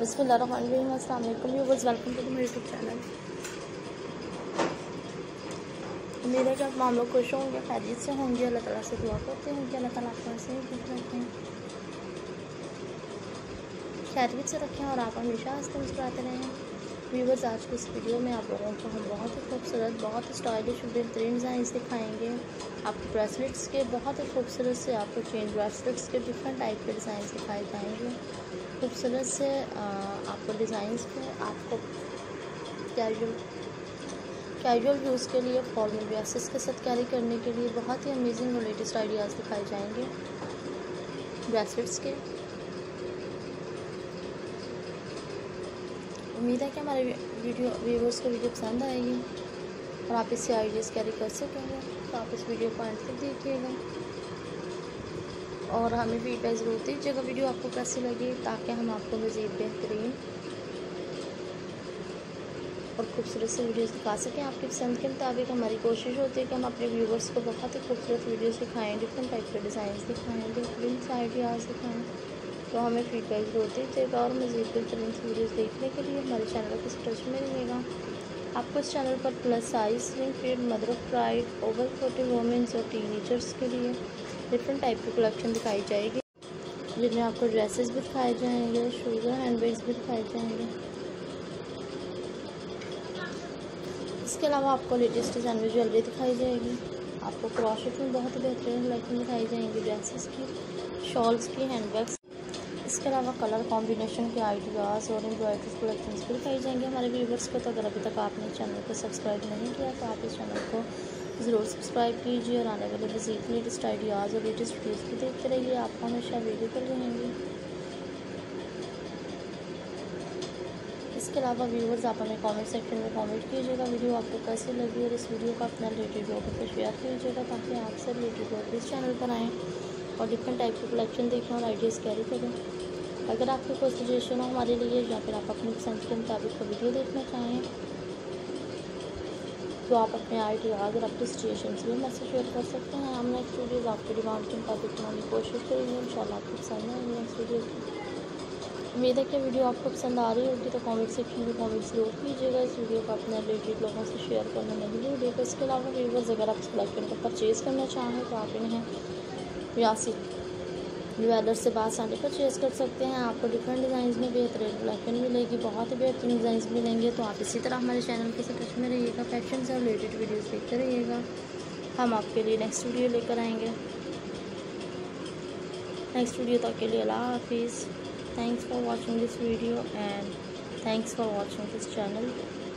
बिस्मिल्लाहिर्रहमानिर्रहीम। अस्सलाम वालेकुम viewers, welcome to my YouTube channel. उम्मीद है कि आप लोग खुश होंगे, खैरियत से होंगे। अल्लाह ताला से दुआ करते हैं कि अल्लाह ताला आपको ऐसे ही खुश रखें, खैरियत से रखें और आप हमेशा हंसते मुस्कुराते रहें। व्यूअर्स, आज की इस वीडियो में आप लोगों को हम बहुत ही खूबसूरत, बहुत ही स्टाइलिश और बेहतरीन डिज़ाइन दिखाएंगे। आपको ब्रेसलेट्स के बहुत ही खूबसूरत से, आपको चेन ब्रेसलेट्स के डिफरेंट टाइप के डिज़ाइन दिखाए जाएंगे। खूबसूरत से आपको डिज़ाइंस पे आपको कैजुअल यूज़ के लिए, फॉर्मल ड्रेसेस के साथ कैरी करने के लिए बहुत ही अमेजिंग और लेटेस्ट आइडियाज़ दिखाए जाएंगे ब्रेसलेट्स के। उम्मीद है कि हमारे व्यूवर्स को वीडियो पसंद आएगी और आप इससे आइडियाज़ कैरी कर सकेंगे। तो आप इस वीडियो को अंत तक देखिएगा और हमें फीडबैक ज़रूर दीजिएगा वीडियो आपको कैसी लगी, ताकि हम आपको मज़ीद बेहतरीन और खूबसूरत से वीडियोस दिखा सकें। आपकी पसंद के मुताबिक हमारी कोशिश होती है कि हम अपने व्यूवर्स को बहुत ही खूबसूरत वीडियोस दिखाएं, डिफरेंट टाइप के डिज़ाइन दिखाएं, बेहतरीन से आइडियाज़ दिखाएं। तो हमें फीडबैक ज़रूर दीजिएगा और मज़ीद बेहतरीन से वीडियोस देखने के लिए हमारे चैनल के टच में रहिएगा। आपको इस चैनल पर plus size, slim fit, mother of bride, over 40 women's और टीनेजर्स के लिए डिफरेंट टाइप की कलेक्शन दिखाई जाएगी, जिनमें आपको ड्रेसेस भी दिखाए जाएंगे, शूज़ और हैंडबैग्स भी दिखाए जाएंगे। इसके अलावा आपको लेटेस्ट डिज़ाइन में ज्वेलरी दिखाई जाएगी। आपको क्रॉशेट में बहुत ही बेहतरीन कलेक्शन दिखाई जाएंगी, ड्रेसेस की, शॉल्स की, हैंडबैग्स। इसके अलावा कलर कॉम्बिनेशन के आइडियाज़ और एम्ब्रॉयडरी कलेक्शंस भी दिखाई जाएंगे हमारे व्यूवर्स को। तो अगर अभी तक आपने चैनल को सब्सक्राइब नहीं किया तो आप इस चैनल को ज़रूर सब्सक्राइब कीजिए और आने वाले मज़ीद लेटेस्ट आइडियाज़ और लेटेस्ट वीडियोज़ भी देखते रहिए। आपको हमेशा अवेलेबल रहेंगे। इसके अलावा व्यूवर्स, आप हमें कमेंट सेक्शन में कमेंट कीजिएगा वीडियो आपको कैसी लगी और इस वीडियो को अपना रिलेटिव लोगों पर शेयर कीजिएगा, ताकि आपसे रिलेटिव लोग इस चैनल पर आएँ और डिफरेंट टाइप के कलेक्शन देखें और आइडियाज़ कैरी करें। अगर आपको कोई सजेशन हो हमारे लिए या फिर आप अपनी पसंद के मुताबिक कोई वीडियो देखना चाहें तो आप अपने आइडियाज़ और अपनी सजेशंस भी हमसे शेयर कर सकते हैं। हम नेक्स्ट वीडियोज़ आपके डिमांड के मुताबिक बनाने की कोशिश करेंगे। इंशाल्लाह आपको पसंद आएंगे नेक्स्ट वीडियो की। उम्मीद है कि वीडियो आपको पसंद आ रही होगी, तो कमेंट सेक्शन में कमेंट ज़रूर कीजिएगा। इस वीडियो को अपने रिलेटेड लोगों से शेयर करना नहीं भूलिएगा। इसके अलावा व्यूवर्स, अगर आप इस कलेक्शन को परचेज़ करना चाहें तो आप इन्हें यासी ज्वेलर से बासानी परचेज़ कर सकते हैं। आपको डिफरेंट डिज़ाइन में बेहतरीन कलेक्शन मिलेगी, बहुत ही बेहतरीन डिज़ाइन मिलेंगे। तो आप इसी तरह हमारे चैनल के टच में रहिएगा, फैशन से रिलेटेड वीडियोज़ देखते रहिएगा। हम आपके लिए नेक्स्ट वीडियो लेकर आएँगे। नेक्स्ट वीडियो तक के लिए अल्लाह हाफिज़। Thanks for watching this video and thanks for watching this channel.